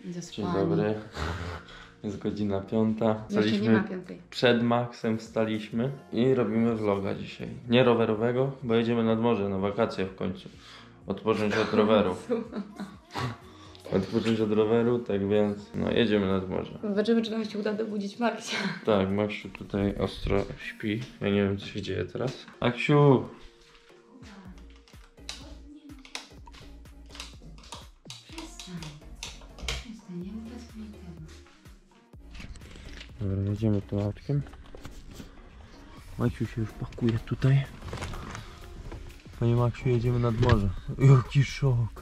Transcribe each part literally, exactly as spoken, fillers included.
Dzień dobry. Jest godzina piąta. Jeszcze nie ma piątej. Przed Maxem wstaliśmy i robimy vloga dzisiaj. Nie rowerowego, bo jedziemy nad morze na wakacje w końcu. Odpocząć od roweru. Odpocząć od roweru, tak więc no jedziemy nad morze. Zobaczymy, czy nam się uda dobudzić Maxia. Tak, Maksiu tutaj ostro śpi. Ja nie wiem, co się dzieje teraz. Maksiu! Dobra, jedziemy tu autkiem. Maksiu się już pakuje tutaj. Panie Maksiu, jedziemy nad morze. Jaki szok!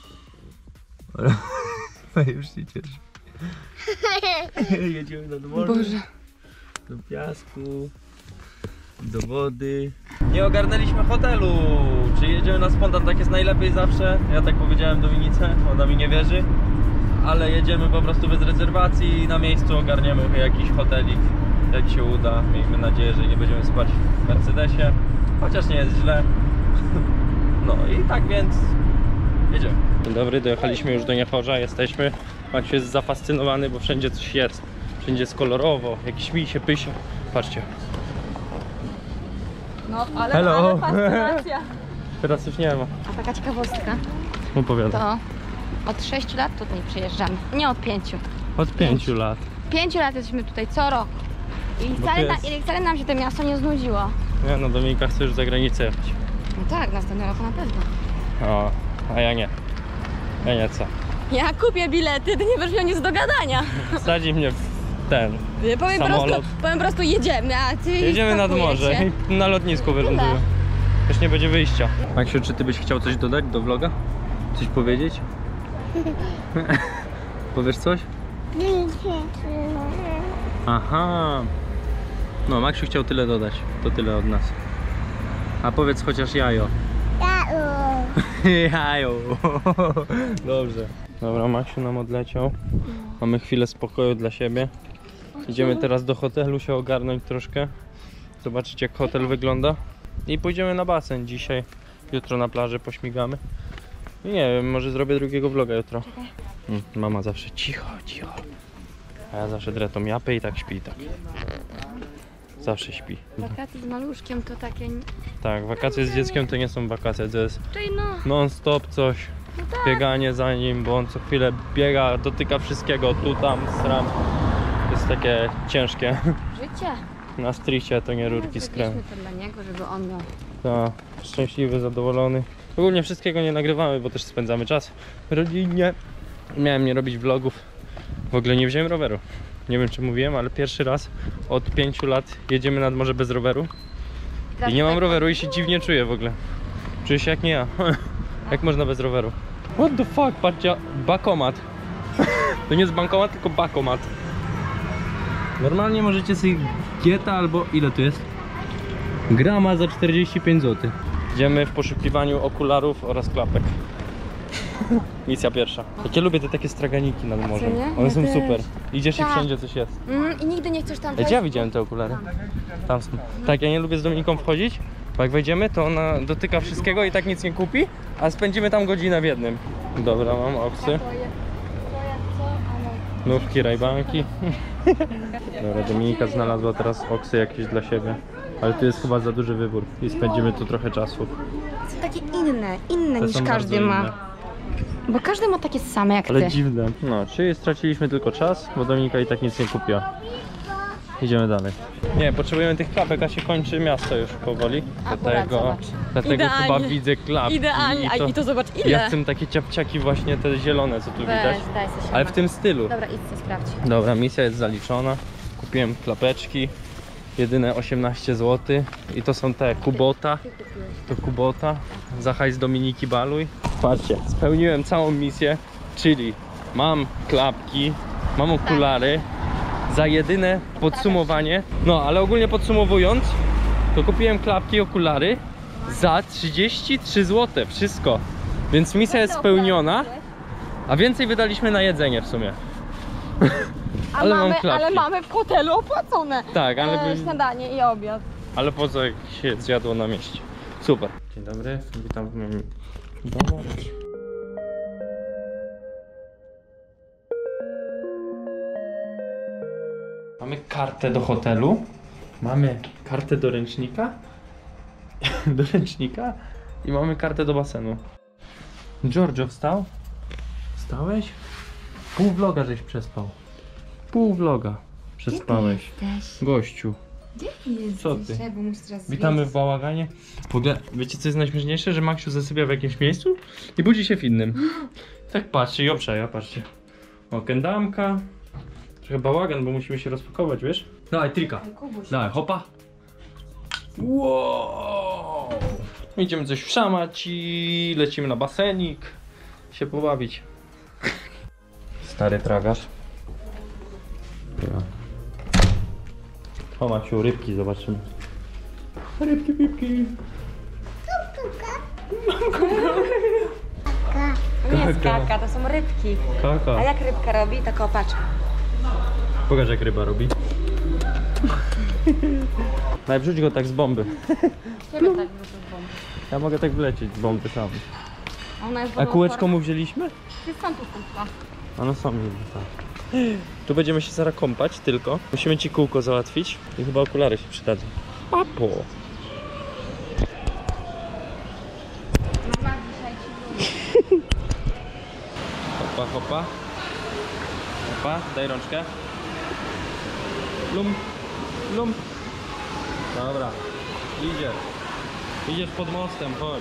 Ale już się cieszę. Jedziemy nad morze. Boże. Do piasku, do wody. Nie ogarnęliśmy hotelu. Czy jedziemy na spontan, tak jest najlepiej zawsze. Ja tak powiedziałem Dominice, ona mi nie wierzy. Ale jedziemy po prostu bez rezerwacji i na miejscu ogarniemy jakiś hotelik, jak się uda. Miejmy nadzieję, że nie będziemy spać w Mercedesie, chociaż nie jest źle. No i tak więc jedziemy. Dzień dobry, dojechaliśmy już do Niechorza, jesteśmy. Maciu jest zafascynowany, bo wszędzie coś jest. Wszędzie jest kolorowo, jakiś misie, pysie. Patrzcie. No, ale, Hello. ale fascynacja. Teraz już nie ma. A taka ciekawostka, Opowiadam. to od sześciu lat tutaj przyjeżdżamy. Nie od pięciu. Od pięciu lat. Pięciu lat jesteśmy tutaj co rok. I wcale, jest- na, i wcale nam się to miasto nie znudziło. Nie no, Dominika chce już za granicę jechać. No tak, następnego roku na pewno. O, a ja nie. Ja nie co. Ja kupię bilety, ty nie będziesz miał nic do gadania. Wsadzi mnie w ten. Ja powiem, Samolot. prostu, powiem prostu jedziemy, a ty Jedziemy nad morze spakujecie. i na lotnisku wylądujemy. Już nie będzie wyjścia. Maksiu, czy ty byś chciał coś dodać do vloga? Coś powiedzieć? Powiesz coś? Aha. No, Maksiu chciał tyle dodać. To tyle od nas. A powiedz chociaż jajo. Jajo. Dobrze. Dobra, Maksiu nam odleciał. Mamy chwilę spokoju dla siebie. Idziemy teraz do hotelu się ogarnąć troszkę. Zobaczyć, jak hotel wygląda. I pójdziemy na basen dzisiaj. Jutro na plaży pośmigamy. I nie wiem, może zrobię drugiego vloga jutro. Mm, mama zawsze cicho, cicho. A ja zawsze drę tą japę i tak śpi, tak. Zawsze śpi. Wakacje z maluszkiem to takie... Tak, wakacje z dzieckiem to nie są wakacje, to jest Czyli no, non stop coś. no tak. Bieganie za nim, bo on co chwilę biega, dotyka wszystkiego, tu, tam, sram. To jest takie ciężkie. Życie. Na stricie to nie rurki z krem. Zrobiliśmy to dla niego, żeby on miał. Tak, szczęśliwy, zadowolony. Ogólnie wszystkiego nie nagrywamy, bo też spędzamy czas rodzinnie. Miałem nie robić vlogów. W ogóle nie wziąłem roweru. Nie wiem, czy mówiłem, ale pierwszy raz od pięciu lat jedziemy nad morze bez roweru. I nie mam roweru i się dziwnie czuję w ogóle. Czuję się jak nie ja. Jak można bez roweru? What the fuck, patrzcie, bakomat. To nie jest bankomat, tylko bakomat. Normalnie możecie sobie gieta albo ile tu jest? Grama za czterdzieści pięć złotych. Idziemy w poszukiwaniu okularów oraz klapek. Misja pierwsza. Jak ja lubię te takie straganiki nad morzem. nie? One Ja są też. super. Idziesz Tak. i wszędzie coś jest. Mm, I nigdy nie chcesz tam Ej, wejść. gdzie ja widziałem te okulary? Tam są. Tak, ja nie lubię z Dominiką wchodzić, bo jak wejdziemy, to ona dotyka wszystkiego i tak nic nie kupi, a spędzimy tam godzinę w jednym. Dobra, mam oksy. To jest, to jest co? Ale... Nówki, rajbanki. Dobra, Dominika znalazła teraz oksy jakieś dla siebie. Ale tu jest chyba za duży wybór i spędzimy tu trochę czasu. Są takie inne, inne Te niż są każdy bardzo ma. inne. Bo każdy ma takie same jak Ale ty. dziwne. No, czyli straciliśmy tylko czas, bo Dominika i tak nic nie kupiła. Idziemy dalej. Nie, potrzebujemy tych klapek, a się kończy miasto już powoli. Akurat, Dlatego, zobacz. dlatego Idealnie. chyba widzę klapki. Idealnie, a i to zobacz ile. Ja chcę takie ciapciaki właśnie, te zielone, co tu widać. Weź, daj sobie Ale w tym stylu. Dobra, idź co sprawdź. Dobra, misja jest zaliczona. Kupiłem klapeczki. Jedyne osiemnaście złotych. I to są te Kubota. To Kubota. Za hajs Dominiki Baluj. Patrzcie, spełniłem całą misję. Czyli mam klapki, mam okulary. Za jedyne podsumowanie. No, ale ogólnie podsumowując, to kupiłem klapki i okulary za trzydzieści trzy złote. Wszystko. Więc misja jest spełniona. A więcej wydaliśmy na jedzenie w sumie. A Ale mam mamy, klapki. ale mamy w hotelu opłacone. Tak, ale e, by... śniadanie i obiad. Ale po co jak się zjadło na mieście? Super. Dzień dobry, witam w moim domu. Mamy kartę do hotelu. Mamy kartę do ręcznika. do ręcznika. I mamy kartę do basenu. Giorgio wstał? Wstałeś? Pół vloga żeś przespał. Pół vloga przespałeś. Jesteś? Gościu. Gdzie ty jesteś? Co ty? Ja, bo muszę teraz Witamy zwiedzić. w bałaganie. W ogóle, wiecie co jest najśmieszniejsze? Że Maksiu zasypia w jakimś miejscu i budzi się w innym. Tak patrzy i obszaja, patrzcie. O, kendamka. Trochę bałagan, bo musimy się rozpakować, wiesz? Dawaj, trika. Kubuś. Dawaj, hopa. Wow. Idziemy coś wszamać i lecimy na basenik. Się pobawić. Stary tragarz. O, Maciu, rybki, zobaczymy. Rybki, rybki. Nie jest Kaka. kaka, to są rybki. Kaka. A jak rybka robi, to kopacz. Pokaż, jak ryba robi. Daj, wrzuć go tak z bomby. Ciebie tak wrócił z bomby. Ja mogę tak wlecieć z bomby sam. Ona jest A kółeczko mu wzięliśmy? Ty stąd tu kółko. A no sam nie tak. Tu będziemy się zaraz kąpać tylko. Musimy ci kółko załatwić i chyba okulary się przydadzą. Papo! Mama dzisiaj ci lubi. Hopa, hopa. Hopa, daj rączkę. Lum, lum. Dobra, idziesz. Idziesz pod mostem, chodź.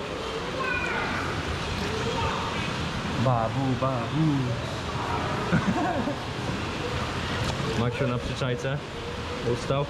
Babu, babu. Maksiu na przyczajce. Ustał.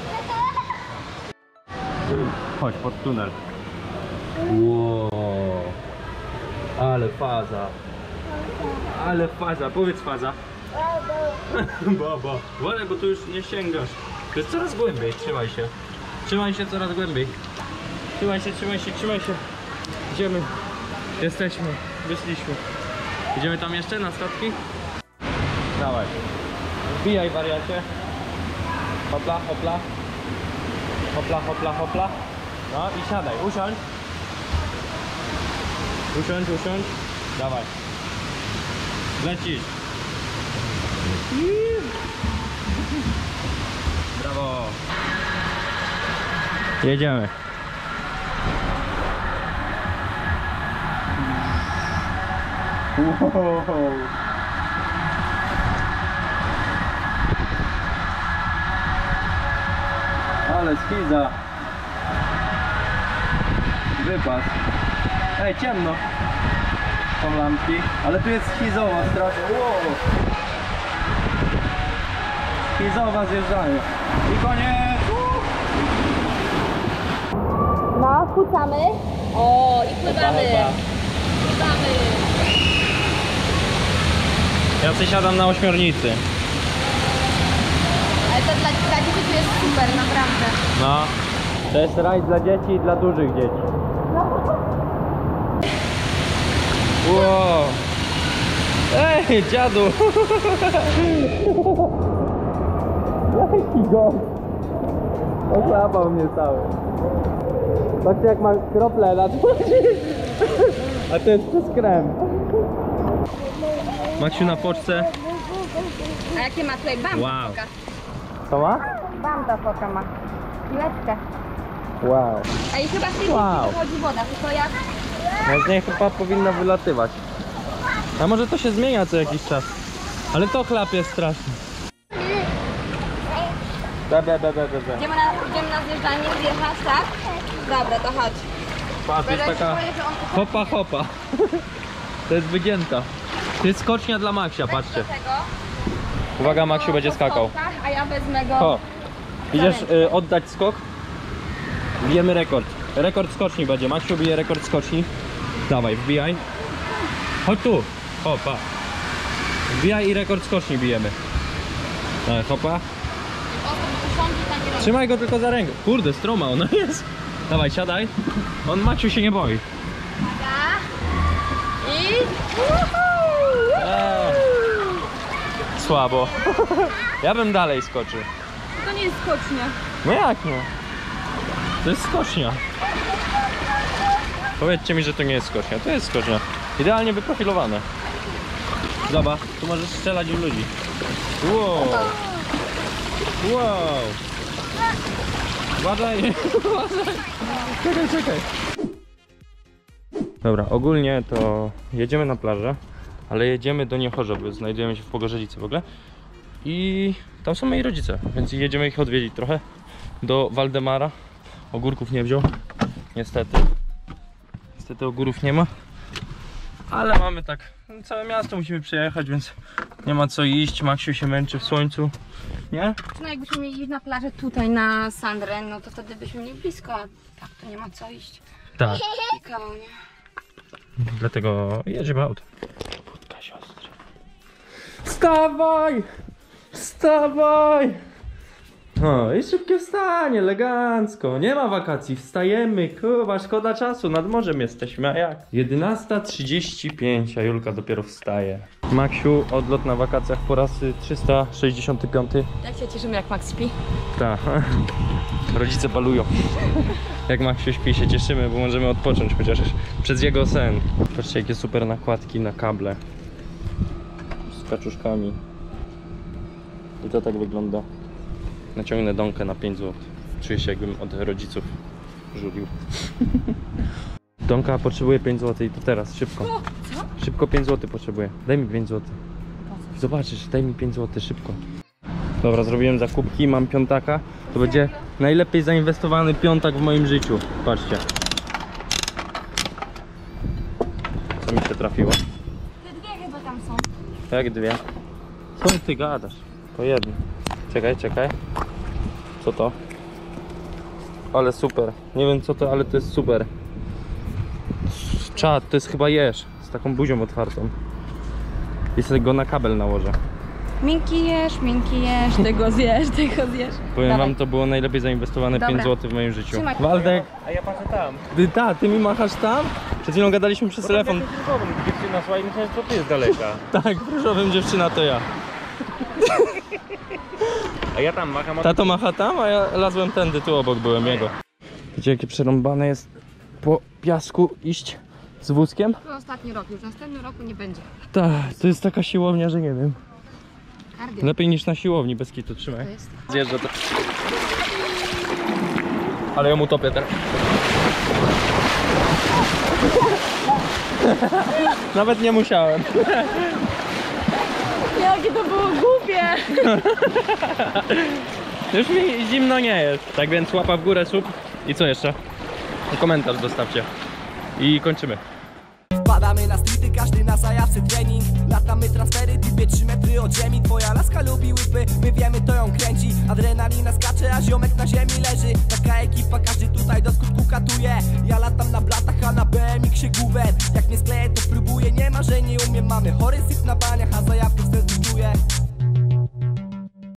Chodź pod tunel. Wow. Ale faza. Ale faza, powiedz faza. Baba. Wolę, bo tu już nie sięgasz. To jest coraz głębiej, trzymaj się. Trzymaj się coraz głębiej. Trzymaj się, trzymaj się, trzymaj się. Idziemy. Jesteśmy, wyszliśmy. Idziemy tam jeszcze na statki? Dawaj. Wbijaj, wariacie. Hopla, hopla. Hopla, hopla, hopla. No i siadaj, usiądź. Usiądź, usiądź. Dawaj. Lecisz. Brawo. Jedziemy. Wow. Ale schiza. Wypas. Ej, ciemno. Są lampki, ale tu jest schizowa strasznie. Wow. Schizowa zjeżdżanie. I koniec. No, kucamy. O, i pływamy. Pływamy. Ja sobie siadam na ośmiornicy. Ale to dla, dla dzieci to jest super, naprawdę. No. To jest rajd dla dzieci i dla dużych dzieci. Wow. Ej, dziadu! Jaki gość! Ochlapał mnie cały. Patrzcie, jak ma krople na twarzy. A to jest przez krem. Maksiu na poczce. A jakie ma tutaj bam? Wow. Foka? Co ma? Bam ta foka ma. Piłeczkę. Wow. A i chyba z tej Wow. wow. wychodzi woda, tylko jak... No z niej chyba powinno wylatywać. A może to się zmienia co jakiś czas. Ale to chlapie strasznie. Be, be, be, be, be, be. Idziemy na, idziemy na zjeżdżalnię, zjeżdżać, tak? Dobra, to chodź. Patrz, jest Będę ci taka powiedzieć, że on tu hopa hopa. To jest wygięta. To jest skocznia dla Maksia, patrzcie. do tego. Uwaga, Maksiu będzie po skakał. skokach, a ja wezmę go... O, idziesz y, oddać skok? Bijemy rekord. Rekord skoczni będzie. Maksiu bije rekord skoczni. Dawaj, wbijaj. Chodź tu. Hopa. Wbijaj i rekord skoczni bijemy. Dawaj, hopa. O, to usiądź i tam nie robi. Trzymaj go tylko za rękę. Kurde, stroma ona jest. Dawaj, siadaj. On, Maksiu, się nie boi. Uwaga. I... Eee. Słabo. Ja bym dalej skoczył. To nie jest skocznia. No jak nie? To jest skocznia. Powiedzcie mi, że to nie jest skocznia. To jest skocznia. Idealnie wyprofilowane. Zobacz, tu możesz strzelać w ludzi. Wow. Wow! Uważaj! Uważaj! Czekaj, czekaj! Dobra, ogólnie to jedziemy na plażę, ale jedziemy do Niechorzowy, znajdujemy się w Pogorzelicy w ogóle i tam są moi rodzice, więc jedziemy ich odwiedzić trochę. Do Waldemara. Ogórków nie wziął, niestety. Niestety ogórów nie ma, ale mamy tak, całe miasto musimy przejechać, więc nie ma co iść. Maksiu się męczy w słońcu, nie? No jakbyśmy mieli iść na plażę tutaj na Sandrę, no to wtedy byśmy mieli blisko, a tak to nie ma co iść. Tak. Ciekawe, nie? Dlatego jedziemy autem. Budka siostry. Wstawaj! Wstawaj! No i szybkie wstanie, elegancko. Nie ma wakacji, wstajemy. Kurwa, szkoda czasu, nad morzem jesteśmy, a jak? jedenasta trzydzieści pięć, a Julka dopiero wstaje. Maksiu, odlot na wakacjach po raz trzysta sześćdziesiąty piąty. Jak się cieszymy, jak Max śpi? Tak. Rodzice balują. Jak Maksiu śpi, się cieszymy, bo możemy odpocząć chociaż przez jego sen. Patrzcie, jakie super nakładki na kable. Z kaczuszkami. I to tak wygląda. Naciągnę donkę na pięć złotych. Czuję się, jakbym od rodziców żulił. Donka potrzebuje pięć złotych i to teraz, szybko. Co? Szybko pięć złotych potrzebuję. Daj mi pięć złotych. Zobaczysz, daj mi pięć złotych, szybko. Dobra, zrobiłem zakupki, mam piątaka. To będzie najlepiej zainwestowany piątak w moim życiu. Patrzcie. Co mi się trafiło? Te dwie chyba tam są. Jak dwie? Co ty gadasz? To jedno. Czekaj, czekaj. Co to? Ale super. Nie wiem co to, ale to jest super. Czad, to jest chyba jeż. Z taką buzią otwartą. I sobie go na kabel nałożę. Minki jesz, minki jesz, tego zjesz, tego zjesz. Powiem Dawaj. wam, to było najlepiej zainwestowane Dobra. pięć złotych w moim życiu. Trzymaj. Waldek, A ja patrzę tam. ty, ta, ty mi machasz tam? Przed chwilą gadaliśmy przez telefon. Dziewczyna, słuchaj, myślałem, że to ty jest daleka. Tak, w różowym dziewczyna to ja. A ja tam macham. Tato macha tam, a ja lazłem tędy, tu obok byłem jego. Wiecie, jakie przerąbane jest po piasku iść z wózkiem? To ostatni rok, już w następnym roku nie będzie. Tak, to jest taka siłownia, że nie wiem. Cardio. Lepiej niż na siłowni, bez kitu, trzymaj. To jest. Zjeżdża to. Ale ja mu topię teraz. Nawet nie musiałem. Jakie to było głupie! Już mi zimno nie jest. Tak więc łapa w górę, sub. I co jeszcze? Komentarz zostawcie. I kończymy. Wpadamy na streety, każdy na zajawce trening. Latamy transfery, typie trzy metry od ziemi. Twoja laska lubi łypy, my wiemy to ją kręci. Adrenalina skacze, a ziomek na ziemi leży. Taka ekipa, każdy tutaj do skutku katuje. Ja latam na blatach, a na B M X-ie guwer. Jak nie skleję to próbuję, nie ma, że nie umiem. Mamy chory syp na baniach, a zajawkę wtedy czuję.